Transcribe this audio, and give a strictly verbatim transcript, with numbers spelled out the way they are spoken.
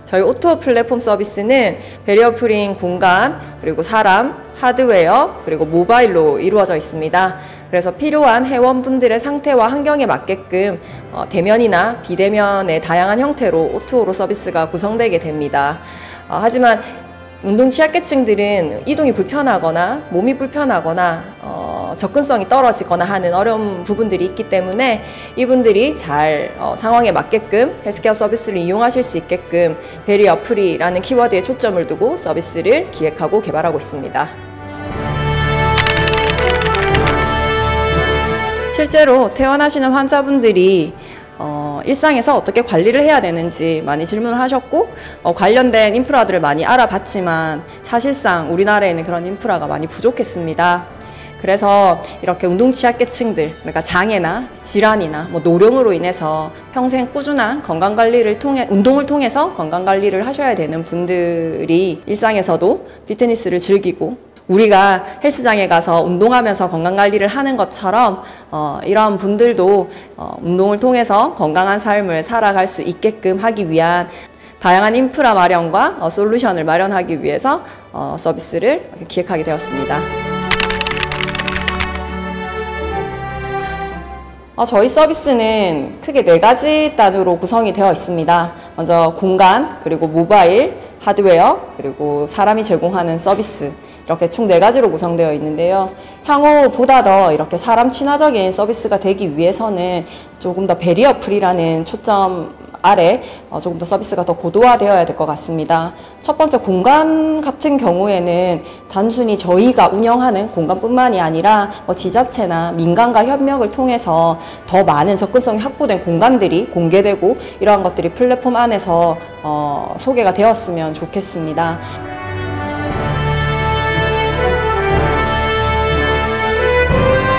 저희 오토 플랫폼 서비스는 베리어 프리인 공간, 그리고 사람, 하드웨어, 그리고 모바일로 이루어져 있습니다. 그래서 필요한 회원분들의 상태와 환경에 맞게끔 어, 대면이나 비대면의 다양한 형태로 오토로 서비스가 구성되게 됩니다. 어, 하지만 운동 취약계층들은 이동이 불편하거나 몸이 불편하거나 어, 접근성이 떨어지거나 하는 어려운 부분들이 있기 때문에 이분들이 잘 어, 상황에 맞게끔 헬스케어 서비스를 이용하실 수 있게끔 베리어 프리라는 키워드에 초점을 두고 서비스를 기획하고 개발하고 있습니다. 실제로 퇴원하시는 환자분들이 어, 일상에서 어떻게 관리를 해야 되는지 많이 질문을 하셨고 어, 관련된 인프라들을 많이 알아봤지만 사실상 우리나라에는 그런 인프라가 많이 부족했습니다. 그래서 이렇게 운동 취약계층들, 그러니까 장애나 질환이나 뭐 노령으로 인해서 평생 꾸준한 건강관리를 통해 운동을 통해서 건강관리를 하셔야 되는 분들이 일상에서도 피트니스를 즐기고 우리가 헬스장에 가서 운동하면서 건강관리를 하는 것처럼 어, 이러한 분들도 어, 운동을 통해서 건강한 삶을 살아갈 수 있게끔 하기 위한 다양한 인프라 마련과 어, 솔루션을 마련하기 위해서 어, 서비스를 기획하게 되었습니다. 어, 저희 서비스는 크게 네 가지 단으로 구성이 되어 있습니다. 먼저 공간, 그리고 모바일, 하드웨어, 그리고 사람이 제공하는 서비스, 이렇게 총 네 가지로 구성되어 있는데요. 향후 보다 더 이렇게 사람 친화적인 서비스가 되기 위해서는 조금 더 베리어 프리라는 초점 아래 어, 조금 더 서비스가 더 고도화되어야 될 것 같습니다. 첫 번째, 공간 같은 경우에는 단순히 저희가 운영하는 공간뿐만이 아니라 뭐 지자체나 민간과 협력을 통해서 더 많은 접근성이 확보된 공간들이 공개되고 이러한 것들이 플랫폼 안에서 어, 소개가 되었으면 좋겠습니다.